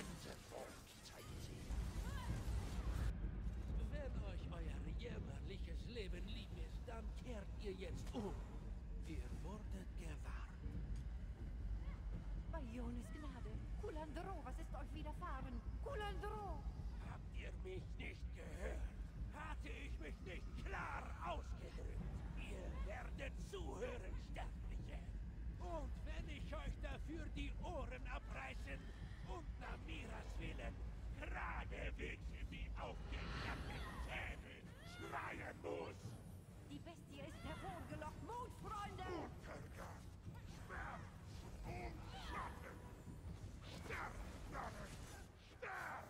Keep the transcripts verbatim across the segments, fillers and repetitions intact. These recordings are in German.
Gänsevolk seid ihr. Wenn euch euer jämmerliches Leben lieb ist, dann kehrt ihr jetzt um. Ihr wurdet gewarnt. Bei Iones Gnade. Kulandro, was ist euch widerfahren? Kulandro! Habt ihr mich nicht gehört? Hatte ich mich nicht klar ausgedrückt? Ihr werdet zuhören, Sterbliche. Und wenn ich euch dafür die Ohren abreißen und Namiras willen geradewegs in die aufgeklappten Zähne schreien muss. Die Bestie ist hervorgelockt. Mut, Freunde! Untergang, Schmerz und Schatten. Sterb, Narren! Sterb!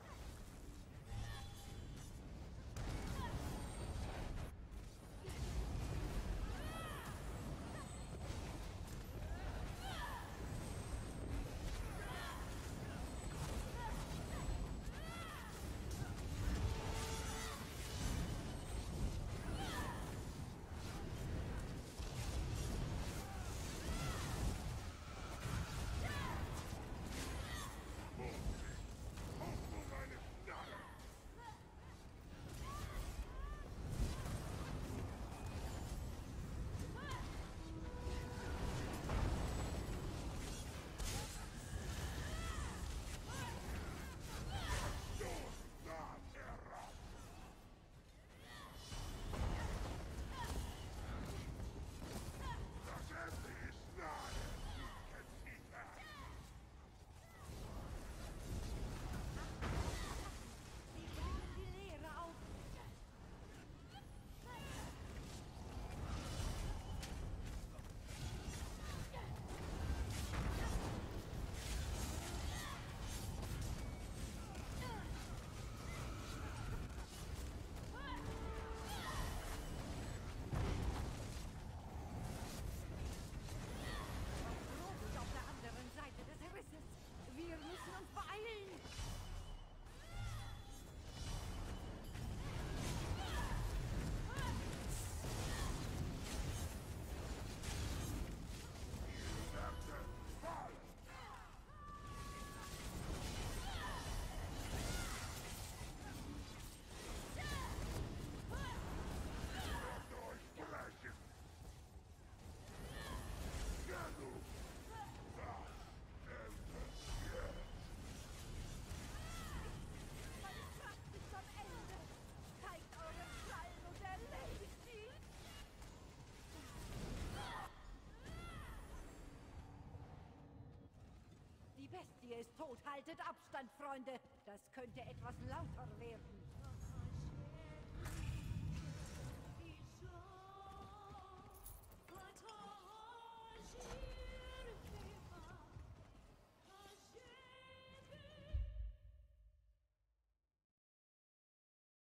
Wir müssen uns beeilen! Die Bestie ist tot. Haltet Abstand, Freunde. Das könnte etwas lauter werden.